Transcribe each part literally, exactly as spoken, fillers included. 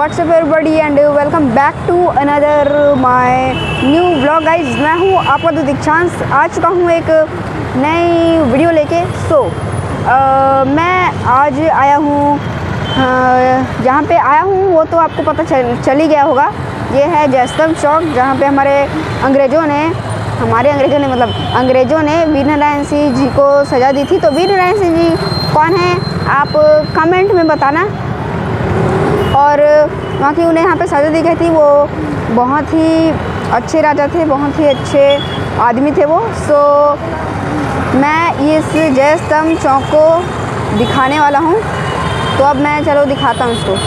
WhatsApp everybody and welcome back to another my new blog guys. मैं हूँ आपका तो दीक्षांत, आ चुका हूँ एक नई वीडियो लेके। सो so, मैं आज आया हूँ, जहाँ पे आया हूँ वो तो आपको पता चल चल ही गया होगा। ये है जयस्तंभ चौक, जहाँ पे हमारे अंग्रेज़ों ने हमारे अंग्रेज़ों ने मतलब अंग्रेज़ों ने वीर नारायण सिंह जी को सज़ा दी थी। तो वीर नारायण सिंह जी कौन है आप कमेंट में बताना। और वहाँ की उन्हें यहाँ पे सज़ा दी गई थी। वो बहुत ही अच्छे राजा थे, बहुत ही अच्छे आदमी थे वो। सो मैं इस जयस्तंभ चौक को दिखाने वाला हूँ। तो अब मैं चलो दिखाता हूँ इसको।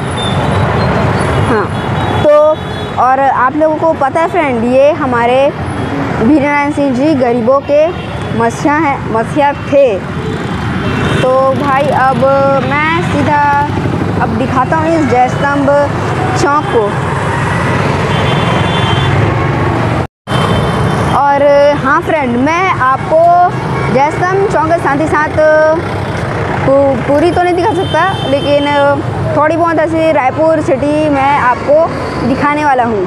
हाँ, तो और आप लोगों को पता है फ्रेंड, ये हमारे वीर नारायण सिंह जी गरीबों के मसीहा हैं मसीहा थे। तो भाई अब मैं सीधा अब दिखाता हूँ इस जयस्तंभ चौक को। और हाँ फ्रेंड, मैं आपको जयस्तंभ चौक के साथ ही साथ पूरी तो नहीं दिखा सकता, लेकिन थोड़ी बहुत ऐसी रायपुर सिटी मैं आपको दिखाने वाला हूँ।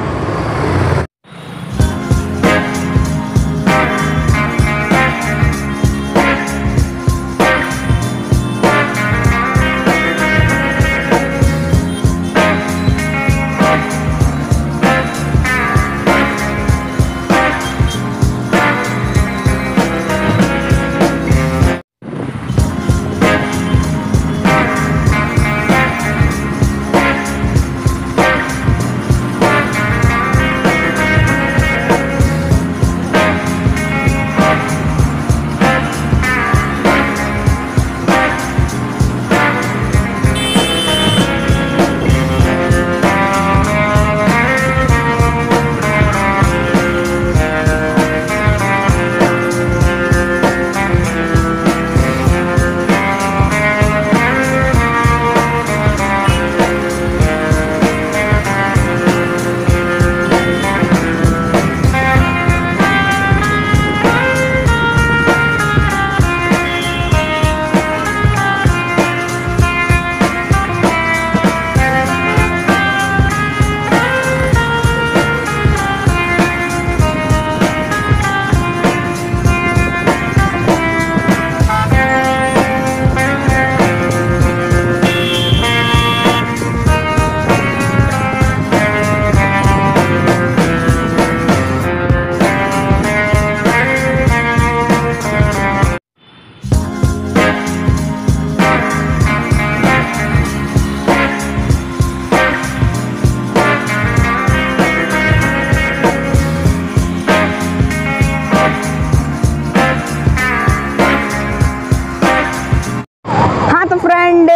फ्रेंड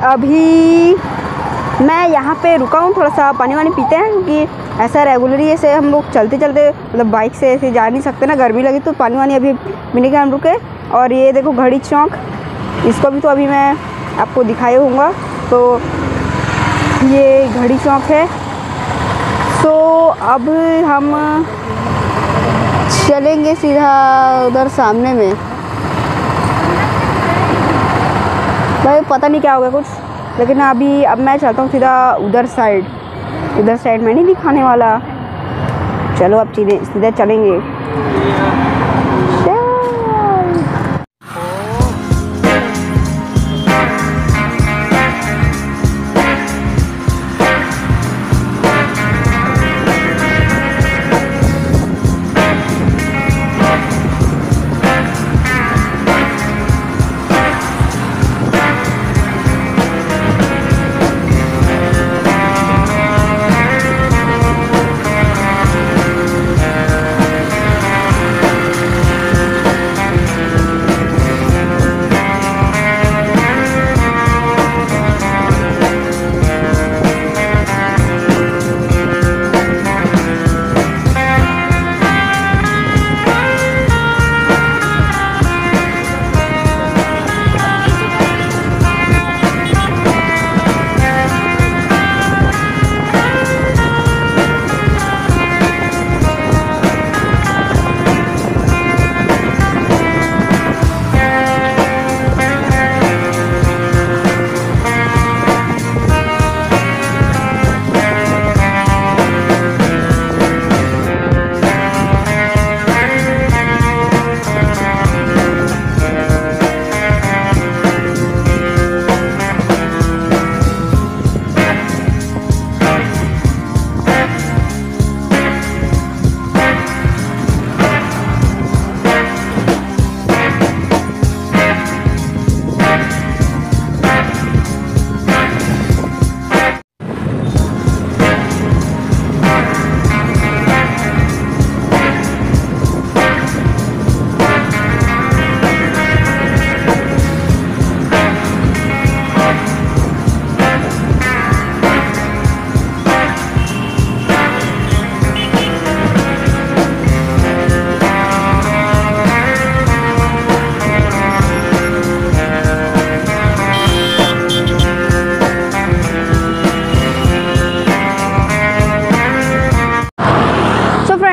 अभी मैं यहाँ पे रुका हूँ, थोड़ा सा पानी वानी पीते हैं, क्योंकि ऐसा रेगुलरली ऐसे हम लोग चलते चलते मतलब बाइक से ऐसे जा नहीं सकते ना, गर्मी लगी तो पानी वानी अभी पीने के हम रुके। और ये देखो घड़ी चौक, इसको भी तो अभी मैं आपको दिखाया हूँगा। तो ये घड़ी चौक है। सो अब हम चलेंगे सीधा उधर सामने में। भाई पता नहीं क्या हो गया कुछ, लेकिन अभी अब मैं चलता हूँ सीधा उधर साइड। उधर साइड मैं नहीं दिखाने वाला, चलो अब सीधे सीधे चलेंगे।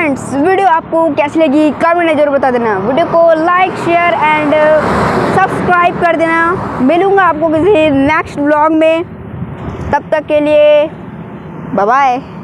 फ्रेंड्स, वीडियो आपको कैसी लगी कमेंट में जरूर बता देना। वीडियो को लाइक शेयर एंड सब्सक्राइब कर देना। मिलूँगा आपको किसी नेक्स्ट व्लॉग में, तब तक के लिए बाय बाय।